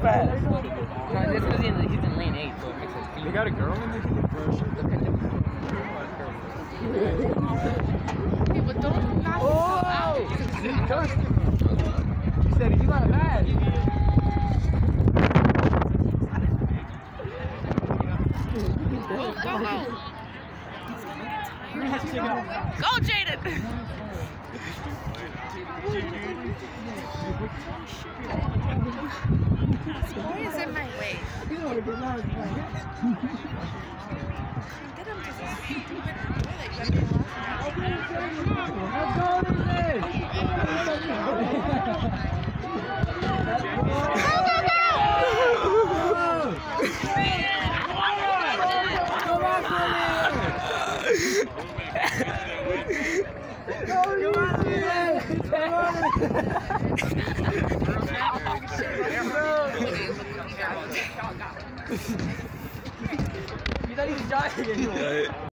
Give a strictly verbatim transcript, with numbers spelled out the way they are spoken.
fast. No, that's because he's in, he's in lane eight, so it makes sense. You got a girl in there? Look at him. Okay, but don't knock Oh! yourself out. He said he got mad. Go, go, go. Go, Jaden! Boy is in my way. Get him to the stupid boy like that the last Let's go to this. You thought he was jogging anymore.